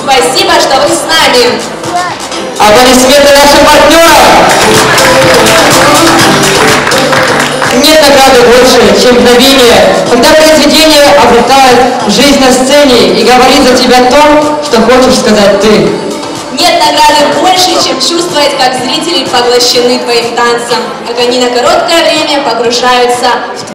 Спасибо, что вы с нами. Аплодисменты нашим партнерам! Нет награды больше, чем мгновение, когда произведение обретает жизнь на сцене и говорит за тебя то, что хочешь сказать ты. Нет награды больше, чем чувствовать, как зрители поглощены твоим танцем, как они на короткое время погружаются в